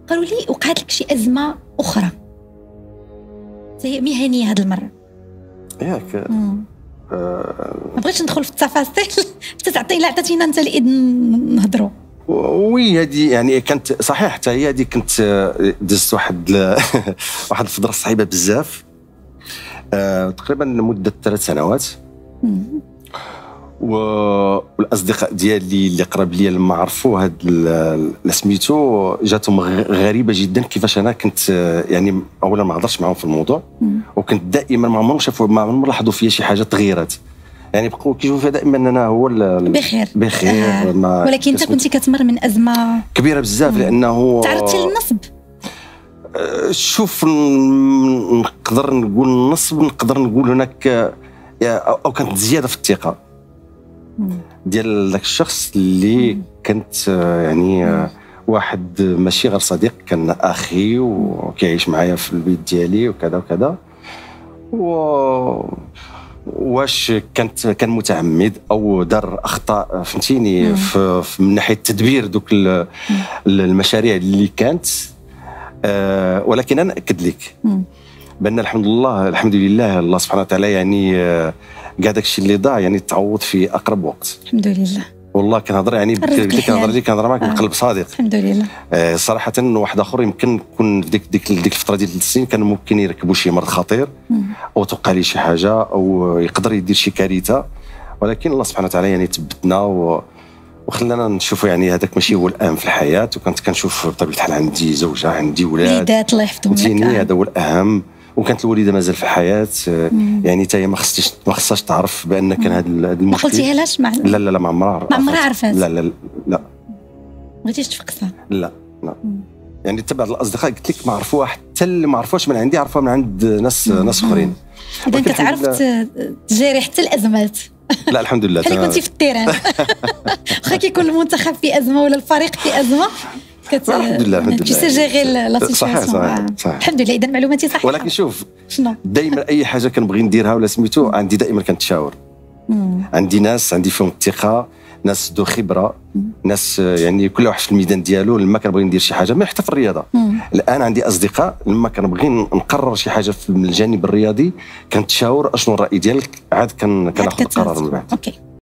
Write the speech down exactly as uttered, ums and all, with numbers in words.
قالوا لي وقعت لك شي ازمه اخرى زي مهنيه هذه المره ياك. آه ما بغيتش ندخل في التفاصيل حتى تعطينا عطاتينا انت الاذن نهضروا. وي هذه يعني كانت صحيح، حتى هي هذه كنت دزت واحد ل... واحد الفتره صعيبه بزاف، أه تقريبا لمده ثلاث سنوات. و... والاصدقاء ديالي اللي قرب لي لما عرفوا هذا اللي سميتو جاتهم غريبه جدا، كيفاش انا كنت يعني اولا ما هضرش معاهم في الموضوع، وكنت دائما ما عمرهم شافوا ما عمرهم لاحظوا فيا شي حاجه تغيرات، يعني بقوا كيشوفوا فيها دائما انا هو بخير بخير. آه. ولكن انت كنتي كتمر من ازمه كبيره بزاف مم. لانه تعرضتي للنصب. شوف نقدر نقول النصب، نقدر نقول هناك او كانت زياده في الثقه ديال ذاك الشخص اللي مم. كنت يعني مم. واحد ماشي غير صديق، كان اخي وكيعيش معايا في البيت ديالي وكذا وكذا. و واش كانت كان متعمد او دار اخطاء فهمتيني في, في من ناحيه تدبير دوك المشاريع اللي كانت. أه ولكن انا اكد لك بان الحمد لله الحمد لله الله سبحانه وتعالى يعني كاع داك الشيء اللي ضاع يعني تعوض في اقرب وقت الحمد لله. والله كنهضر يعني كنهضر لك كنهضر معاك بقلب صادق الحمد لله. آه صراحه واحد اخر يمكن يكون في ديك ديك ديك الفتره ديال ثلاث سنين كان ممكن يركبوا شي مرض خطير او توقع ليه شي حاجه او يقدر يدير شي كارثه، ولكن الله سبحانه وتعالى يعني ثبتنا و وخلانا نشوفوا يعني هذاك ماشي هو الاهم في الحياه. وكنت كنشوف بطبيعه الحال عندي زوجه عندي ولاد وليدات الله يحفظهم لك، هذا هو الاهم. وكانت الوالده مازال في الحياه يعني حتى هي ما خصتش ما خصهاش تعرف بان كان هذا المشكل. ما قلتيها لاش؟ مع لا لا لا ما عمرها ما عمرها عرفت. لا لا لا بغيتيش تفقسها؟ لا لا مم. يعني حتى بعض الاصدقاء قلت لك ما عرفوها، حتى اللي ما عرفوش من عندي عرفوها من عند ناس مم. ناس اخرين. اذا كتعرف تجاري حتى الازمات. لا الحمد لله بحال كنتي في التيران. واخا كيكون المنتخب في ازمه ولا الفريق في ازمه كت الحمد لله الحمد لله تسجغي لا سيتواسيون. صحيح صحيح الحمد لله. اذا معلوماتي صحيحه. ولكن شوف شنو دائما اي حاجه كنبغي نديرها ولا سميتو عندي دائما كنتشاور. عندي ناس عندي فيهم الثقه، ناس ذو خبره، ناس يعني كل واحد في الميدان ديالو. لما كنبغي ندير شي حاجه ما حتى في الرياضه مم. الان عندي اصدقاء لما كنبغي نقرر شي حاجه في الجانب الرياضي كنتشاور اشنو الراي ديالك، عاد كناخذ القرار من بعد. اوكي